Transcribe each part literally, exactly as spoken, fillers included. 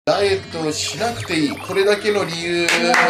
ダイエットをしなくていい、これだけの理由。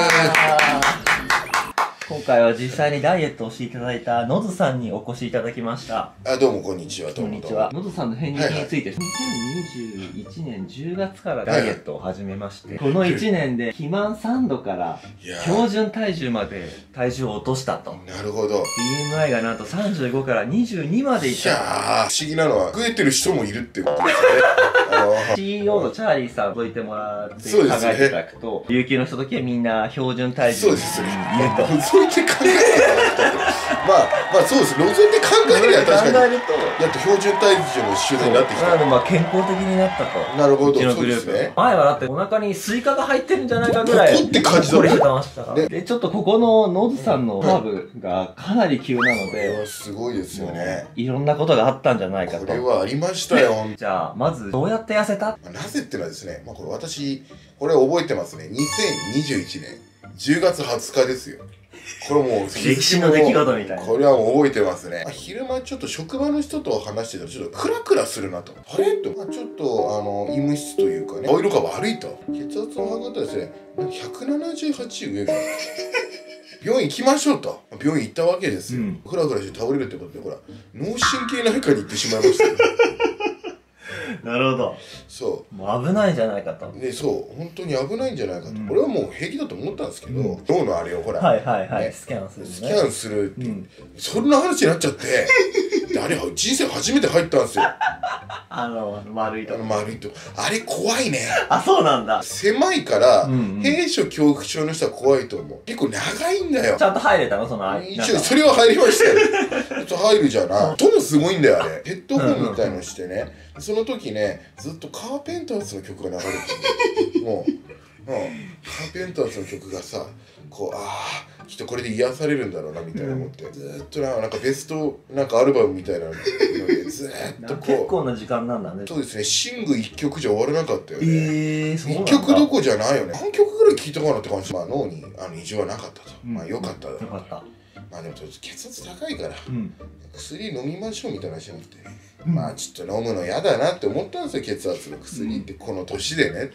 今回は実際にダイエットをしていただいたノズさんにお越しいただきました。 あ、どうもこんにちは。どうもこんにちは。ノズさんの変人について、にせんにじゅういちねんじゅうがつからダイエットを始めまして、このいちねんで肥満さんどから標準体重まで体重を落としたと。 なるほど。 ビーエムアイ がなんとさんじゅうごからにじゅうにまでいった。 いやー、不思議なのは増えてる人もいるってことですよね。あのー、 シーイーオー のチャーリーさんを覗いてもらって考えていただくと、有給の人時はみんな標準体重にいると。 そういって考えてまあまあそうです。覗いて考えるや確かに。 考えるとやっと標準体重の集団になってきた。 なのでまあ健康的になったと。 なるほど。 うちのグループね。前はだってお腹にスイカが入ってるんじゃないかぐらい。 ポコって感じだこれしてました。で、ちょっとここのノズさんのカーブがかなり急なので。 これはすごいですよね。 いろんなことがあったんじゃないかと。 これはありましたよ。 じゃあ、まずどうやって痩せた？ なぜってのはですね、まあこれ私、これ覚えてますね。にせんにじゅういちねんじゅうがつはつかですよ。これもう歴史の出来事みたいな。 これはもう覚えてますね。昼間ちょっと職場の人と話してたらちょっとクラクラするなと。あれと、まあ、ちょっとあの医務室というかね、顔色が悪いと。血圧を測ったらですね、ひゃくななじゅうはち上が病院行きましょうと。病院行ったわけですよ。クラクラして倒れるってことで、ほら脳神経内科に行ってしまいましたよ。 なるほど。 そう。 もう危ないんじゃないかと。 で、そう。本当に危ないんじゃないかと。俺はもう平気だと思ったんですけど、脳のあれをほら。 はいはいはい。スキャンするね。 スキャンするって。そんな話になっちゃって、あれ、人生初めて入ったんですよ。 あの、丸いと。 あの丸いと。あれ怖いね。 あ、そうなんだ。 狭いから、閉所恐怖症の人は怖いと思う。結構長いんだよ。 ちゃんと入れたのその間。 一応、それは入りましたよ。ちょっと入るじゃな。音もすごいんだよ、あれ。ヘッドホンみたいのしてね。その時ね、ずっとカーペンターズの曲が流れてる。もう、カーペンターズの曲がさ、こう、ああ、きっとこれで癒されるんだろうなみたいな思って、ずーっとなんかベストなんかアルバムみたいなのでずーっとこう。 結構な時間なんだね。 そうですね、シングいっきょくじゃ終わらなかったよね。 ええ、そうなんだ。 いっきょくどころじゃないよね。何曲ぐらい聴いたかなって感じ。まあ脳にあの異常はなかったと。まあよかっただろう。 よかった。 まあでもちょっと血圧高いから、薬飲みましょうみたいな話になって。まあちょっと飲むの嫌だなって思ったんですよ、血圧の薬ってこの年でねって。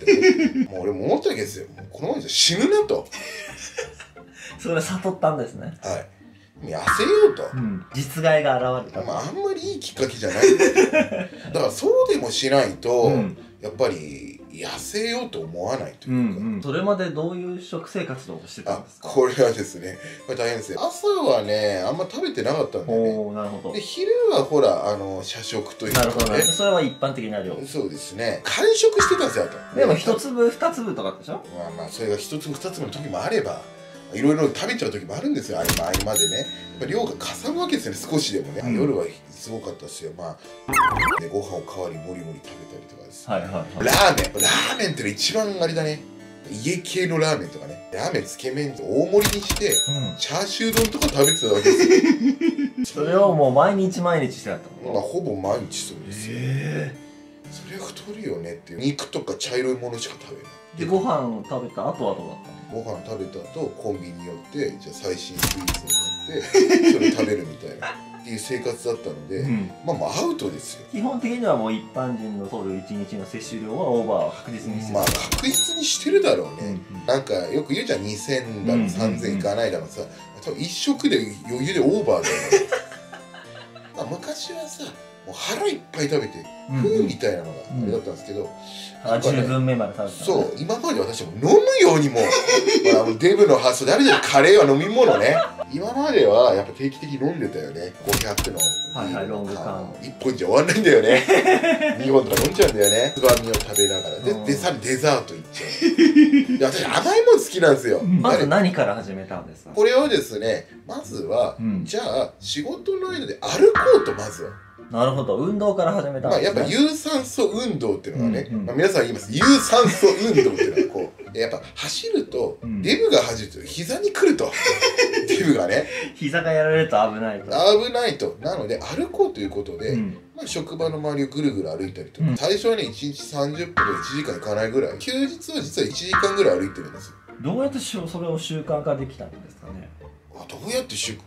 もう俺も思ったわけですよ。もうこのままじゃ死ぬなと。 それ悟ったんですね。 はい。痩せようと。 実害が現れた。 まああんまりいいきっかけじゃないんですよ。だからそうでもしないと、やっぱり痩せようと思わないというか。 それまでどういう食生活をしてたんですか？ これはですね、これ大変ですよ。朝はね、あんま食べてなかったんだよね。 おー、なるほど。 で、昼はほら、あの、社食というかね。 なるほどね。それは一般的な量。 そうですね。完食してたんですよ、あと。 でも一粒二粒とかでしょ？ まあまあ、それが一粒二粒の時もあれば、いろいろ食べちゃう時もあるんですよ、合間合間でね。やっぱ量がかさむわけですよね、少しでもね。夜はすごかったですよ。まあ、でご飯を代わりもりもり食べたりとかです。 はいはいはい。 ラーメン。ラーメンっての一番あれだね。家系のラーメンとかね。ラーメン、つけ麺大盛りにして、チャーシュー丼とか食べてたわけですよ。 それをもう毎日毎日してたと。 まあ、ほぼ毎日そうですよ。それは太るよねっていう。肉とか茶色いものしか食べない。 で、ご飯食べた後はどうだったの？ ご飯食べた後コンビニ寄ってじゃあ最新スイーツを買ってそれ食べるみたいなっていう生活だったので、うん、まあまあアウトですよ。 基本的にはもう一般人の取るいちにちの摂取量はオーバーは確実にしてる。 まあ確実にしてるだろうね、うんうん、なんかよく言うじゃんにせんだのさんぜんいかないだのさ、多分一食で余裕でオーバーだよね。まあ昔はさもう腹いっぱい食べてふうみたいなのがあれだったんですけど、 じゅうぶんめまで食べた。 そう今まで私も飲むようにもまあデブの発想であるじゃん、カレーは飲み物ね。今まではやっぱ定期的に飲んでたよね。ごひゃくのはいはいロング缶いっぽんじゃ終わんないんだよね。にほんとか飲んじゃうんだよね。つまみを食べながらででさらにデザートいっちゃう。いや私甘いもの好きなんですよ。 まず何から始めたんですか？ これをですねまずはじゃあ仕事の間で歩こうと。まずはなるほど、運動から始めたんですね。 まあやっぱ有酸素運動っていうのがね、まあ皆さん言います。有酸素運動っていうのはこうやっぱ走るとデブが走ると膝に来ると。デブがね膝がやられると危ないと。 危ないと。なので歩こうということで、まあ職場の周りをぐるぐる歩いたりとか、最初はねいちにちさんじゅっぷんでいちじかんいかないぐらい、休日は実はいちじかんぐらい歩いてるんですよ。 どうやってそれを習慣化できたんですかね？ あどうやって習慣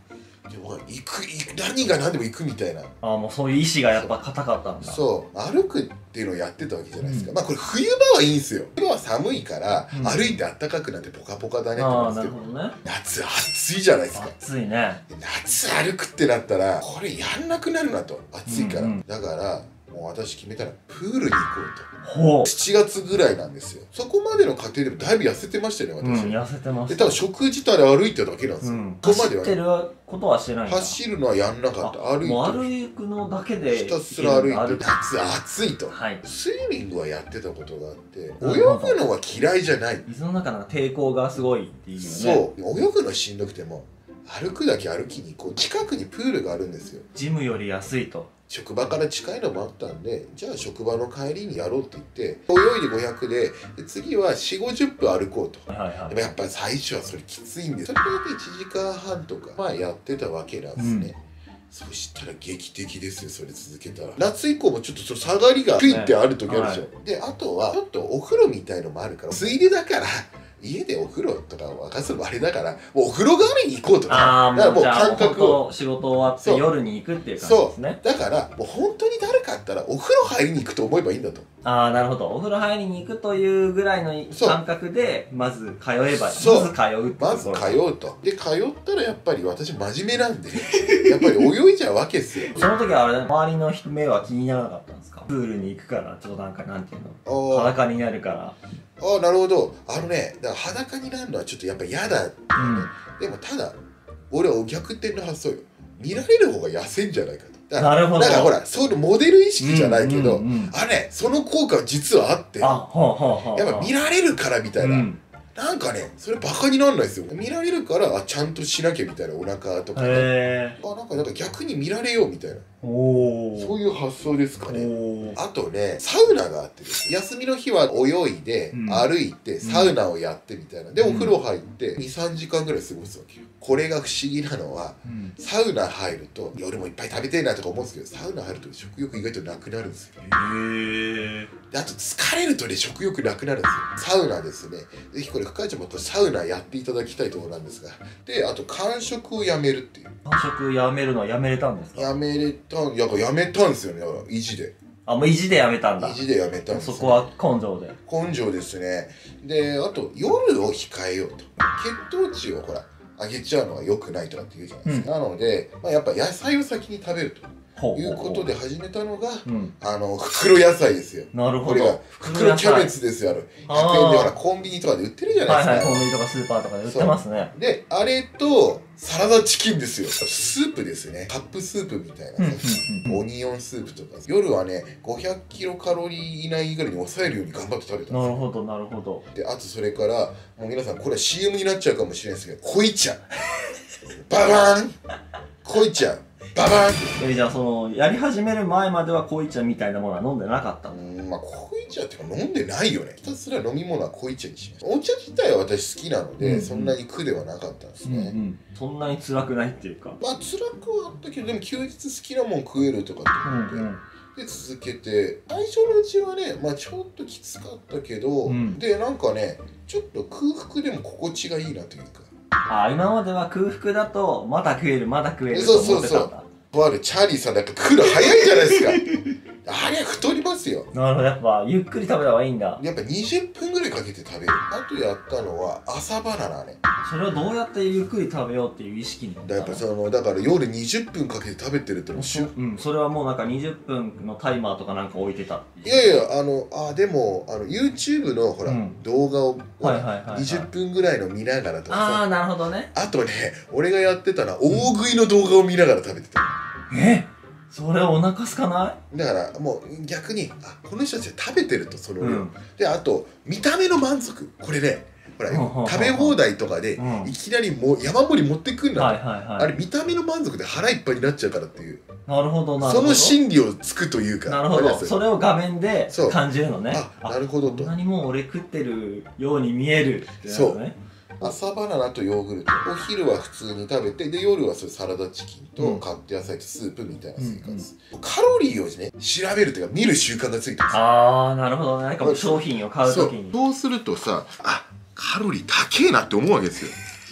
でも行く行く何が何でも行くみたいな。 ああ、もうそういう意志がやっぱ硬かったんだ。 そう歩くっていうのをやってたわけじゃないですか、うん、まあこれ冬場はいいんですよ。冬場は寒いから、うん、歩いて暖かくなってポカポカだねって思うんですけど、あー、なるほどね、夏暑いじゃないですか。 暑いね。 夏歩くってなったらこれやんなくなるなと、暑いから、うんうん、だからもう私決めたらプールに行こうと。しちがつぐらいなんですよ。そこまでの過程でもだいぶ痩せてましたよね、私。うん、 痩せてました。 で、ただ食事たら歩いてただけなんですよ。うん、 そこまでは、ね、走ってることはしてないんだ。 走るのはやんなかった。歩いてもう歩くのだけでひたすら歩いて、夏暑いと、はい、スイミングはやってたことがあって、泳ぐのは嫌いじゃない。 水の中の抵抗がすごいっていうね。 そう、泳ぐのしんどくても歩くだけ歩きに行こう。近くにプールがあるんですよ。 ジムより安いと。 職場から近いのもあったんで、じゃあ職場の帰りにやろうって言って泳いでごひゃくで、で次はよんじゅうごじゅっぷん歩こうと、はいはい、でもやっぱり最初はそれきついんで、それだけいちじかんはんとか、まあ、やってたわけなんですね、うん、そしたら劇的ですよ、それ続けたら。夏以降もちょっとその下がりがピッてある時あるでしょ、はい、であとはちょっとお風呂みたいのもあるから、ついでだから家でお風呂とか沸かすのもあれだから、もうお風呂代わりに行こうとか、だからもう感覚を仕事終わって夜に行くっていう感じですね。 そうだからもう本当にだるかったらお風呂入りに行くと思えばいいんだと。 ああ、なるほど。お風呂入りに行くというぐらいの感覚でまず通えばいい。まず通うってまず通うと。で通ったらやっぱり私真面目なんでやっぱり泳いじゃうわけですよ。 その時はあれ、周りの人目は気にならなかったんですか？プールに行くからちょっとなんかなんていうの、裸になるから。 ああ、なるほど。あのね、だから裸になるのはちょっとやっぱ嫌だって、ね、うん、でもただ俺は逆転の発想よ。見られる方が痩せんじゃないかと。だから、なるほど。だからほら、そういうモデル意識じゃないけど、あれね、その効果は実はあって、あ、はあはあ、やっぱ見られるからみたいな、うん、なんかね、それバカになんないですよ。見られるから、あ、ちゃんとしなきゃみたいな、お腹とかね。あ、なんかなんか逆に見られようみたいな。お、そういう発想ですかね。あとね、サウナがあってですね、休みの日は泳いで、うん、歩いてサウナをやってみたいな。でお風呂入ってにさんじかんぐらい過ごすわけよ。これが不思議なのは、うん、サウナ入ると夜もいっぱい食べてえなとか思うんですけど、サウナ入ると食欲意外となくなるんですよ。へえ。であと疲れるとね、食欲なくなるんですよ。サウナですね、ぜひこれ深井ちゃんもサウナやっていただきたいところなんですが、であと間食をやめるっていう。 間食やめるのはやめれたんですか？ やめれた、やっぱやめたんですよね。だから意地で。 あ、もう意地でやめたんだ。 意地でやめたんです、ね、 そこは根性で。 根性ですね。であと夜を控えようと。血糖値をほら上げちゃうのは良くないとかって言うじゃないですか、うん、なので、まあ、やっぱ野菜を先に食べるということで始めたのが、うん、あの袋野菜ですよ。なるほど。これが袋キャベツですよ。あのひゃくえんでほらコンビニとかで売ってるじゃないですか。 はいはい、コンビニとかスーパーとかで売ってますね。 であれとサラダチキンですよ。スープですね。カップスープみたいなオニオンスープとか。夜はねごひゃくキロカロリー以内ぐらいに抑えるように頑張って食べたんですよ。 なるほどなるほど。 であとそれからもう皆さんこれは シーエム になっちゃうかもしれないですけど、濃茶ババーン濃茶ババーン。 え、じゃあそのやり始める前までは濃茶みたいなものは飲んでなかったの？ うん、まあ濃茶っていうか飲んでないよね。ひたすら飲み物は濃茶にしました。お茶自体は私好きなので、うんうん、そんなに苦ではなかったんですね、うんうん、 そんなに辛くないっていうか、 まあ辛くはあったけど、でも休日好きなもん食えるとかって思って、うんうん、で続けて最初のうちはね、まあちょっときつかったけど、うん、でなんかねちょっと空腹でも心地がいいなというか、 あ、今までは空腹だとまだ食えるまだ食えると思ってたんだ。そうそうそう。 とあるチャーリーさんなんか来る早いじゃないですかあれは太りますよ。 なるほど、やっぱゆっくり食べた方がいいんだ。 やっぱにじゅっぷんぐらいかけて食べる。あとやったのは朝バナナね。 それをどうやってゆっくり食べようっていう意識になったの？ やっぱそのだから夜にじゅっぷんかけて食べてるってのもしゅ、 うん、それはもうなんかにじゅっぷんのタイマーとかなんか置いてた。 いやいや、あのあでもあの YouTube のほら、うん、動画をにじゅっぷんぐらいの見ながらとかさ。 ああ、なるほどね。 あとね、俺がやってたのは大食いの動画を見ながら食べてた。 うん、えそれお腹すかない？だからもう逆に、あ、この人たちは食べてるとその量、うん、であと見た目の満足、これねほら食べ放題とかでいきなりもう山盛り持ってくんだ、あれ見た目の満足で腹いっぱいになっちゃうからっていう。 なるほどなるほど。 その心理をつくというか。 なるほど。それを画面で感じるのね。 あ、なるほどと。 こんなにもう俺食ってるように見えるってなるのね。 朝バナナとヨーグルト、お昼は普通に食べて、で夜はそれサラダチキンとカット野菜とスープみたいな生活、うんうん、カロリーをね調べるというか見る習慣がついてます。 ああ、なるほどね。なんか商品を買うときにそう、そうするとさ、あ、カロリー高えなって思うわけですよ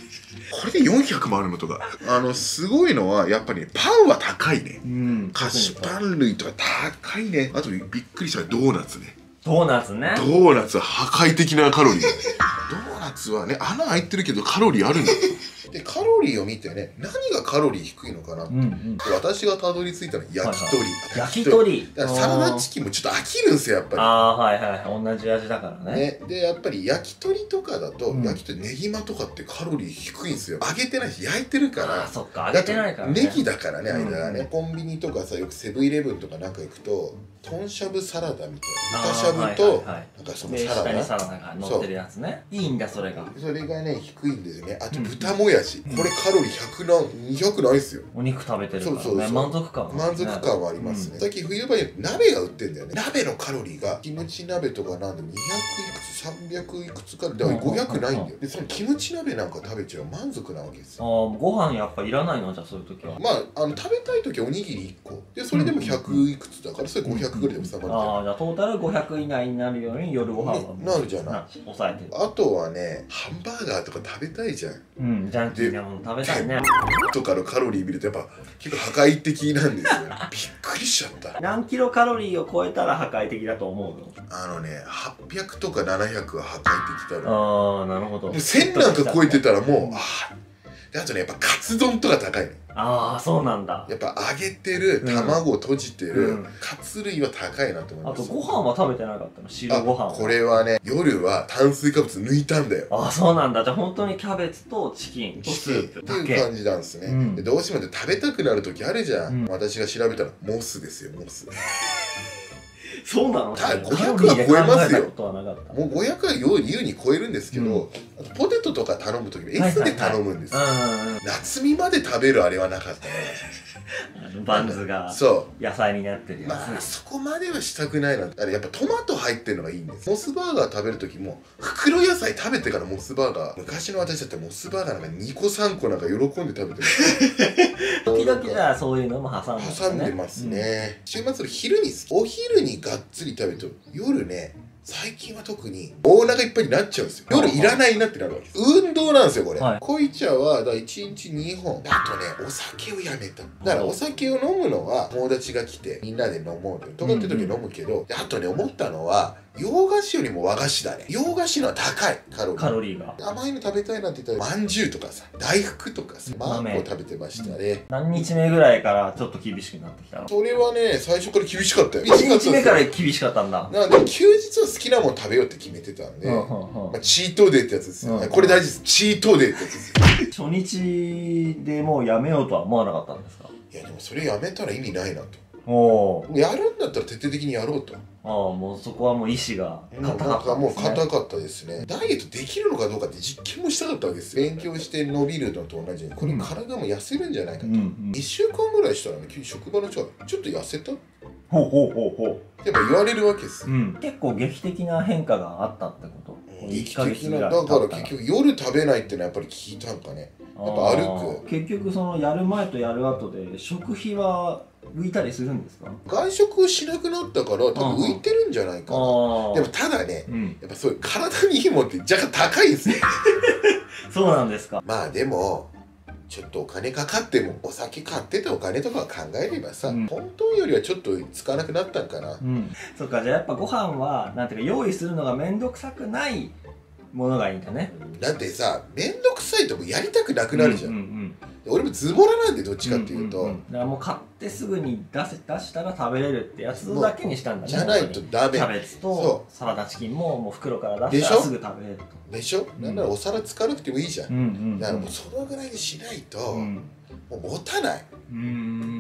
これでよんひゃくもあるのとか。あのすごいのはやっぱり、ね、パンは高いね。うん、菓子パン類とか高いね。あとびっくりしたドーナツね。 ドーナツね。 ドーナツは破壊的なカロリーだね。ドーナツはね、穴開いてるけどカロリーあるんだ。でカロリーを見てね、何がカロリー低いのかなって、うんうん、私がたどり着いたのは焼き鳥。 焼き鳥。 だからサラダチキンもちょっと飽きるんですよやっぱり。 ああはいはいはい、同じ味だからね。 ねでやっぱり焼き鳥とかだと、うん、焼き鳥ネギマとかってカロリー低いんですよ。揚げてないし焼いてるから。 あそっか、揚げてないからね。 ネギだからね間がね、うん、コンビニとかさ、よくセブンイレブンとかなんか行くと豚しゃぶサラダみたいな、豚しゃぶとなんかそのサラダ、 下にサラダが乗ってるやつね。いいんだそれが。 それがね低いんですよね。あと豚もやし、これカロリーひゃくなんにひゃくないっすよ。 お肉食べてるからね、満足感満足感はありますね。最近冬場に鍋が売ってんだよね。鍋のカロリーがキムチ鍋とかなんでにひゃくいくつさんびゃくいくつかでごひゃくないんだよ。でそのキムチ鍋なんか食べちゃう満足なわけですよ。 ああご飯やっぱいらないのじゃあそういう時は。 まああの食べたい時はおにぎりいっこで、それでもひゃくいくつだからそれごひゃくぐらいで収まる。 ああじゃあトータルごひゃく以内になるように夜ご飯はなるじゃない。 抑えてる。 あとはねハンバーガーとか食べたいじゃん。 うんジャンキーなもの食べたいね。 とかのカロリー見るとやっぱ結構破壊的なんですよ。びっくりしちゃった。 何キロカロリーを超えたら破壊的だと思うの？ あのねはっぴゃくとかななひゃくは破壊的だろ。ああなるほど。 せんなんか超えてたらもう、ああ。であとねやっぱカツ丼とか高いね。 ああそうなんだ。 やっぱ揚げてる卵を閉じてるカツ類は高いなと思います。 あとご飯は食べてなかったの？白ご飯は。 これはね夜は炭水化物抜いたんだよ。 ああそうなんだ。じゃあ本当にキャベツとチキンとスープっていう感じなんですね、うん、でどうしても食べたくなる時あるじゃん、うん、私が調べたらモスですよ。モスそうなの？ ごひゃくは超えますよ。もうごひゃくは優に超えるんですけど、うん、ポテトとか頼む時も F で頼むんですよ。夏見まで食べるあれはなかったね。 バンズが野菜になってるやつ。 まあそこまではしたくないな。あれやっぱトマト入ってるのがいいんです。モスバーガー食べる時も袋野菜食べてからモスバーガー。昔の私だってモスバーガーなんかにこさんこなんか喜んで食べてる。 時々じゃあそういうのも挟んでますね。 挟んでますね。週末の昼にお昼にがっつり食べると夜ね最近は特に大腹いっぱいになっちゃうんですよ。夜いらないなってなるわけです。運動なんですよこれ。濃茶はだからいちにちにほん。あとねお酒をやめた。だからお酒を飲むのは友達が来てみんなで飲もうとかって時飲むけど、あとね思ったのは洋菓子よりも和菓子だね。洋菓子のは高いカロリー。 カロリーが。 甘いの食べたいなって言ったらまんじゅうとかさ大福とかさマンゴー食べてましたね。 何日目ぐらいからちょっと厳しくなってきたの？それはね最初から厳しかったよ。 いちにちめから厳しかったんだ。 なんで休日は好きなもの食べようって決めてたんで、まあ、チートデーってやつですよね。これ大事です。チートデーってやつですよ。 初日でもうやめようとは思わなかったんですか？ いやでもそれやめたら意味ないなと。 おやるんだったら徹底的にやろうと。 ああもうそこはもう意志が硬かったですね。 もう硬かったですね。ダイエットできるのかどうかって実験もしたかったわけです。勉強して伸びるのと同じようにこれ体も痩せるんじゃないかと。いっしゅうかんぐらいしたらね職場の人がちょっと痩せた。 ほうほうほうほう。 やっぱ言われるわけです、うん、 結構劇的な変化があったってこと？ 劇的な。だから結局夜食べないってのはやっぱり聞いたんかね。やっぱ歩く。 結局そのやる前とやる後で食費は浮いたりするんですか？ 外食をしなくなったから多分浮いてるんじゃないかな。でもただね、うん、やっぱそういう体にいいもんって若干高いんですよ。 そうなんですか。 まあでもちょっとお金かかってもお酒買ってたお金とか考えればさ、うん、本当よりはちょっと使わなくなったんかな。うん、 そっか。じゃあやっぱご飯はなんていうか用意するのが面倒くさくないものがいいんだね。 だってさ面倒くさいともやりたくなくなるじゃん。うんうんうん、俺もズボラなんでどっちかっていうと、うんうんうん、 だからもう買ってすぐに出せ出したら食べれるってやつだけにしたんだね。 じゃないとダメ。 キャベツとサラダチキンももう袋から出したらすぐ食べれると。 でしょ、うん、なんならお皿使わなくてもいいじゃん、うんうんうん、だからもうそのぐらいにしないと、うん、もう持たない。うん、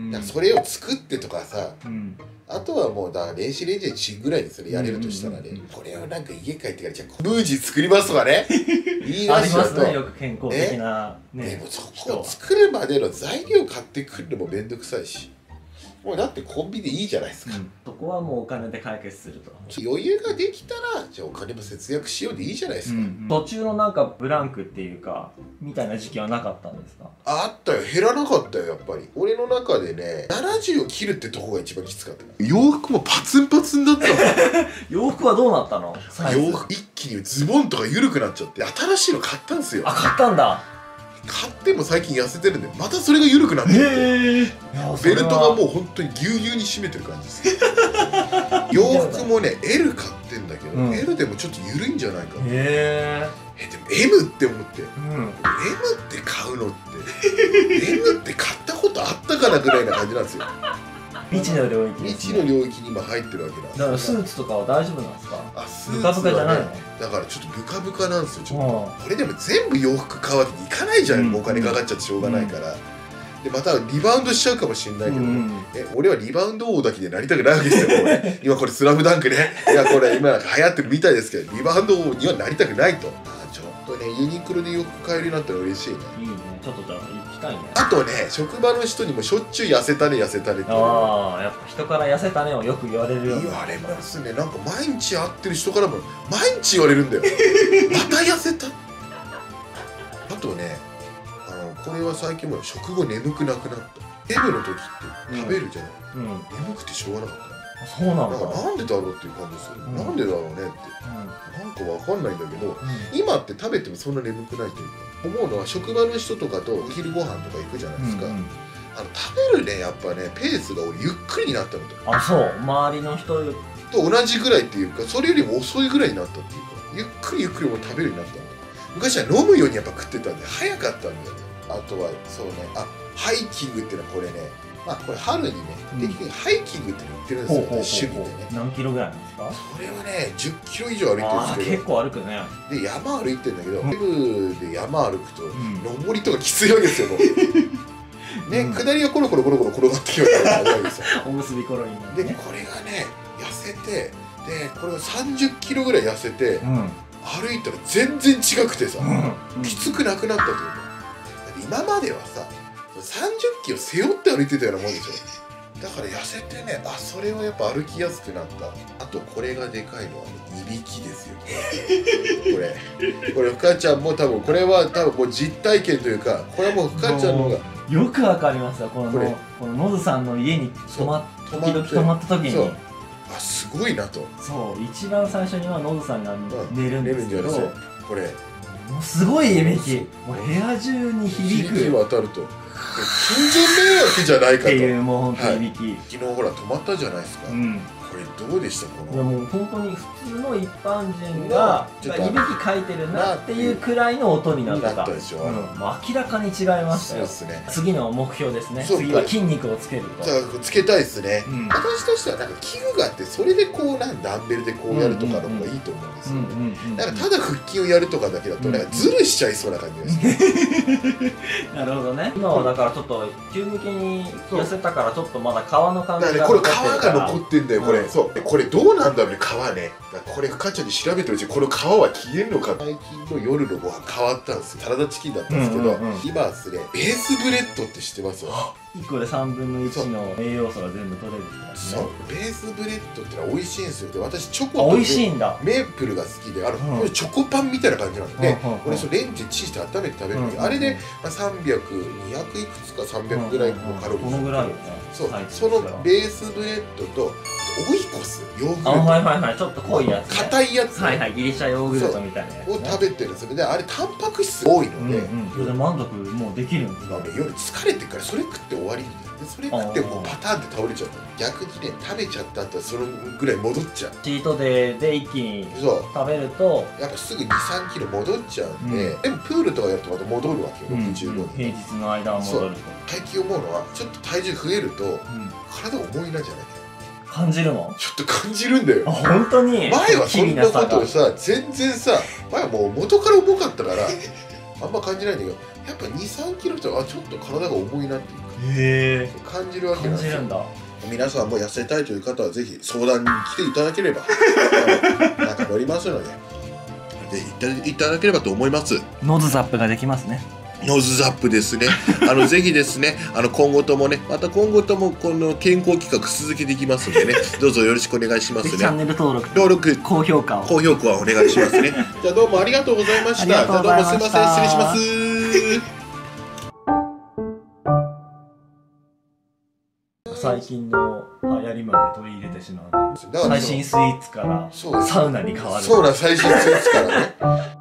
だからそれを作ってとかさ、うん、あとはもうだから電子レンジでチンぐらいにそれやれるとしたらね、これをなんか家帰ってからじゃあムージー作りますとかね言い出しちゃうと、 ね、よく健康的な、ね、 でもそこを作るまでの材料買ってくるのもめんどくさいし、もうだってコンビでいいじゃないですか、うん、 そこはもうお金で解決すると。 余裕ができたらじゃあお金も節約しようでいいじゃないですか、うんうん、 途中のなんかブランクっていうかみたいな時期はなかったんですか？ あったよ。減らなかったよやっぱり。俺の中でねななじゅうを切るってとこが一番きつかった。洋服もパツンパツンだったの。 洋服はどうなったの？ 洋服一気にズボンとか緩くなっちゃって新しいの買ったんですよ。 あ買ったんだ。 買っても最近痩せてるんで、またそれが緩くなってる。ベルトがもう本当にぎゅうぎゅうに締めてる感じです洋服もね エル 買ってんだけど、うん、エル でもちょっと緩いんじゃないかな。えでも エム って思って、うん、エム って買うのって エム って買ったことあったかなぐらいな感じなんですよ。 未知の領域、 未知の領域に今入ってるわけなんです。 だからスーツとかは大丈夫なんですか？ あ、スーツはね、ブカブカじゃないの？だからちょっとブカブカなんですよ。ちょっとこれでも全部洋服買うわけにいかないじゃん、うん、お金かかっちゃってしょうがないから、うん、でまたリバウンドしちゃうかもしれないけど、ね、うん、え俺はリバウンド王だけでなりたくないわけですよ。これ今これスラムダンクね、いやこれ今なんか流行ってるみたいですけど、リバウンド王にはなりたくないと。ちょっとね、ユニクロで洋服買えるようになったら嬉しいね。いいね、ちょっとじゃあ行きたいね。あとね、職場の人にもしょっちゅう痩せたね痩せたねって。ああ、やっぱ人から痩せたねをよく言われるよ。言われますね。なんか毎日会ってる人からも毎日言われるんだよまた痩せた。あとね、あのこれは最近も食後眠くなくなった。デブの時って食べるじゃない、うんうん、眠くてしょうがなかった。そうなんだ。なんでだろうっていう感じですよ、うん、なんでだろうねって、うん、なんかわかんないんだけど、うん、今って食べてもそんな眠くないというか、思うのは職場の人とかとお昼ご飯とか行くじゃないですか、うんうん、あの食べるねやっぱねペースが俺ゆっくりになったのと。あ、そう、周りの人と同じぐらいっていうか、それよりも遅いぐらいになったっていうか、ゆっくりゆっくりも食べるようになったの。昔は飲むようにやっぱ食ってたんで早かったんだよね。あとはそうね、あ、ハイキングっていうのはこれね、まあこれ春にね、定期的にハイキングって言ってるんですよ、趣味でね。何キロぐらいなんですか？それはね、じゅっキロ以上歩いてるんですけど。結構歩くね。で、山歩いてるんだけど、デブで山歩くと、登りとかきついわけですよ、もう。ね、下りはコロコロコロコロ転がってきますから、おむすびコロリンで、これがね、痩せて、で、これがさんじゅっキロぐらい痩せて、歩いたら全然違くてさ、きつくなくなったというか。今まではさ、さんじゅっキロ背負って歩いてたようなもんでしょ。だから痩せてね、あ、それはやっぱ歩きやすくなった。あとこれがでかいのは、ね、いびきですよ。これこれふかちゃんも多分これは多分もう実体験というか、これはもうふかちゃんの方がよくわかりますよ。このこれこのノズさんの家に泊ま時々泊まった時に、あ、すごいなと。そう、一番最初にはノズさんが寝るんですけど、これもうすごいいびき、もう部屋中に響く、響き渡ると完全迷惑じゃないかとっていう、もう本当にいびき、昨日ほら泊まったじゃないですか、うん、これどうでした？この、いやもう本当に普通の一般人がいびきかいてるなっていうくらいの音になったでしょ。うん、もう明らかに違いましたよ。そうですね。次の目標ですね。次は筋肉をつけると。じゃあつけたいですね。うん、私としてはなんか器具があって、それでこうなんダンベルでこうやるとかの方がいいと思うんですよね。だからただ腹筋をやるとかだけだとなんかズルしちゃいそうな感じがして。なるほどね。今はだからちょっと急激に痩せたからちょっとまだ皮の感じが残ってるから。これ皮が残ってんだよこれ。そう。これどうなんだろうね、皮ね。これふかちゃんに調べてるうちにこの皮は消えるのか。最近の夜のご飯変わったんですよ。サラダチキンだったんですけど、今はですね、ベースブレッドって知ってます？いっこでさんぶんのいちの栄養素が全部取れるんですね。そう、ベースブレッドってのは美味しいんですよ。で、私チョコと美味しいんだ。メープルが好きで、あの、これチョコパンみたいな感じなんで、これそれレンジでチンして温めて食べるんだけど、あれでさんびゃく、にひゃくいくつかさんびゃくぐらいのカロリー。このぐらいよね。そう、そのベースブレッドとオイコス、ヨーグルト。はいはいはい、ちょっと濃いやつ。硬いやつ。はいはい、ギリシャヨーグルトみたいなやつ。を食べてるんですよ。で、あれタンパク質多いので、それで満足もうできるんですよ。夜疲れてからそれ食って終わりみたいな。それ食ってもうパターンって倒れちゃった。逆にね、食べちゃった後はそのぐらい戻っちゃう。チートデーで一気に食べるとやっぱすぐにさんキロ戻っちゃうんで、でもプールとかやるとまた戻るわけよ、ろくじゅうごに。平日の間は戻ると。最近思うのは、ちょっと体重増えると体重いなんじゃないか感じるの？ちょっと感じるんだよ。あ、本当に？前はそんなことをさ、全然さ、前はもう元から重かったからあんま感じないんだけど、やっぱにさんキロとあ、ちょっと体が重いなっていうか、へー、感じるわけなんですよ。感じるんだ。皆さんも痩せたいという方はぜひ相談に来ていただければなんか乗りますので、ぜひ行っていただければと思います。ノズザップができますね。ノズザップですね。あのぜひですね、あの今後ともね、また今後ともこの健康企画続けていきますんでね、どうぞよろしくお願いしますね。チャンネル登録、登録、高評価を、高評価をお願いしますね。じゃあどうもありがとうございました。じゃあどうもすいません、失礼します。最近の流行りまで取り入れてしまう。最新スイーツからサウナに変わる。そうだ、最新スイーツからね。